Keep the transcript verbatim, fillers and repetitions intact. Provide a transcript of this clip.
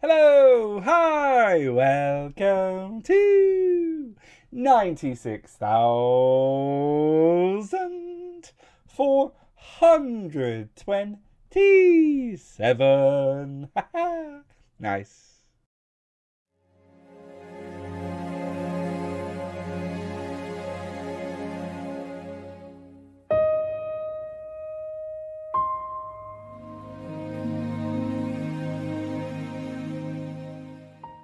Hello, hi, welcome to ninety-six thousand four hundred twenty-seven. Nice.